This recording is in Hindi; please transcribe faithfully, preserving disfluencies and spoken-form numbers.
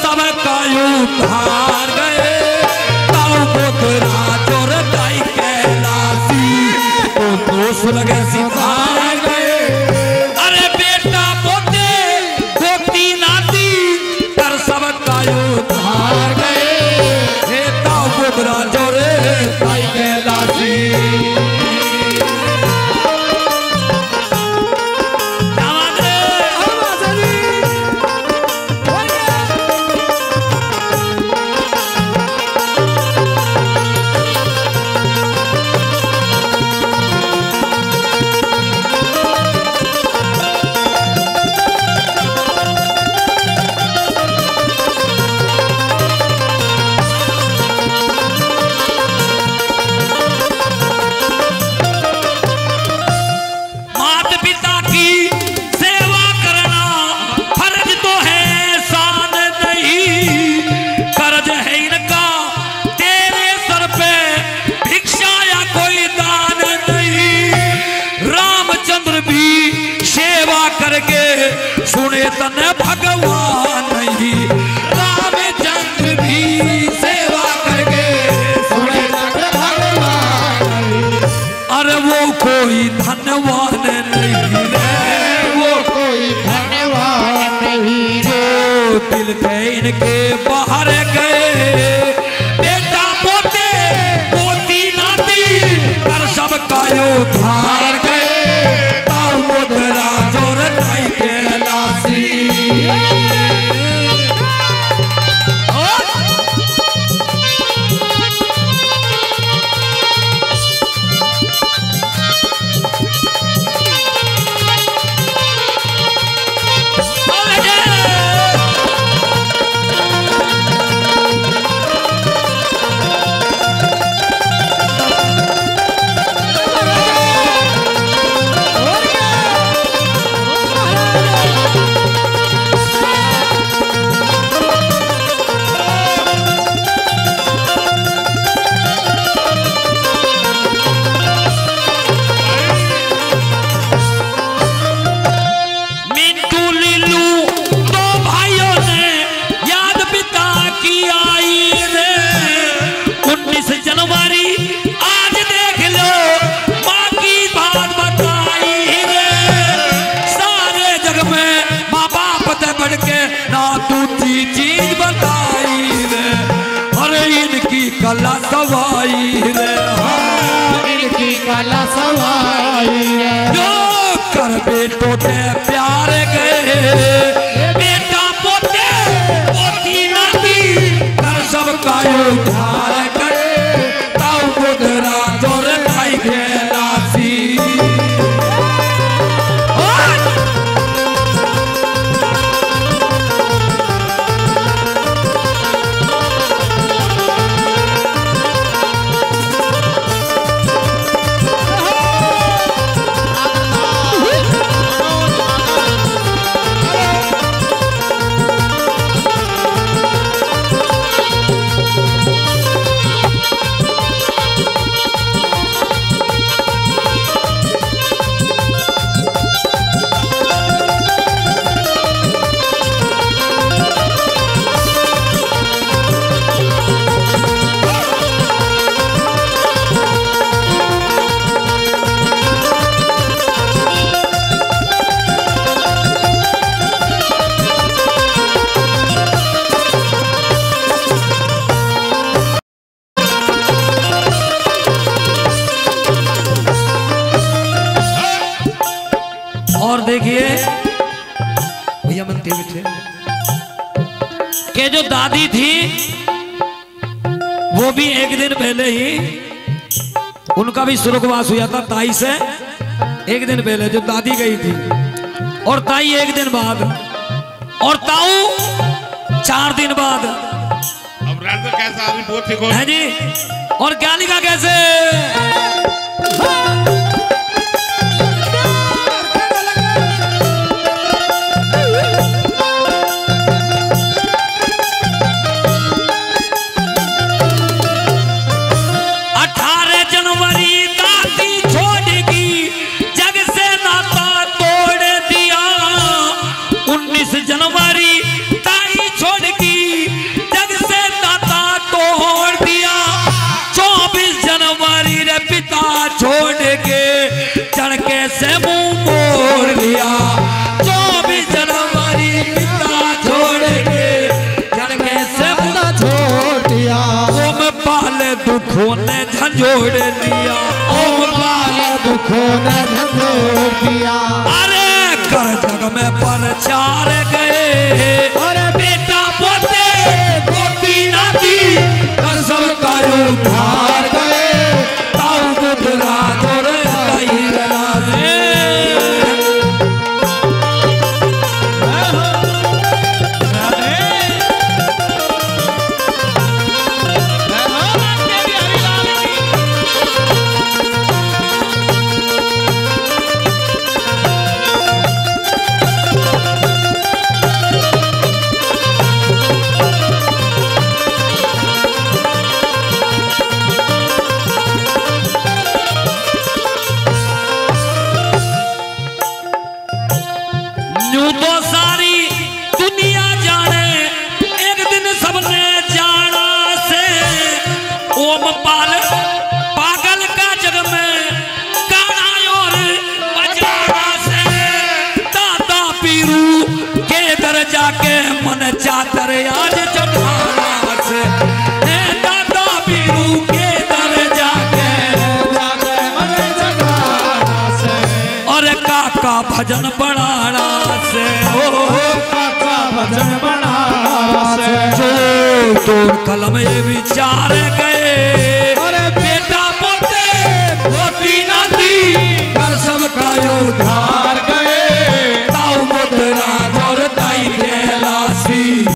सब कायू धार गए ताऊ गोदरा जोर ताई कैलासी तो दोष लगे सिधार गए। अरे बेटा पोते पोती नाती कर सब कायू धार गए हे ताऊ गोदरा जोर ताई कैलासी। सुने तने भगवान नहीं रामचंद्र भी सेवा करके सुने तने भगवान नहीं। अरे वो कोई धनवान नहीं रे वो कोई धनवान नहीं जो दिल के इनके बाहर गए बेटा पोते पोती नाती कर सब कायो धार गए ताऊ गोदरा जोर ताई कैलासी। कला सवाई रे हाँ इनकी कला सवाई रे जो कर बेटों ते प्यार गए बेटा पोते पोती नाती कर सब कायो धार गए ताऊ गोदरा जोर ताई कैलासी। और देखिए भैया मनते बैठे के जो दादी थी वो भी एक दिन पहले ही उनका भी स्वर्गवास हुआ था ताई से एक दिन पहले जो दादी गई थी और ताई एक दिन बाद और ताऊ चार दिन बाद। अब रात में कैसा आदमी बहुत ठीक हो है जी और क्या लिखा कैसे जनवरी ताई छोड़ की दुखों ने झंझोड़ दिया, ओम पाल दुखों ने झंझोड़ दिया। अरे कर जग में प्रचार गए, अरे बेटा पोते पोती नाती कर सबका उद्धार गए, ताऊ बुधरा तोर कई राजे। तो सारी दुनिया जाने एक दिन सबने जाना से, ओम पाल पागल का जग में गाना और बजाना से। दादा पीरू के दर जाके मन चातर आज जमाना से, दादा पीरू के दर जाके मन जगाना से, और काका भजन बढ़ाना से, ओ काका भजन बनाना से। जो तो कलम ये विचार गए,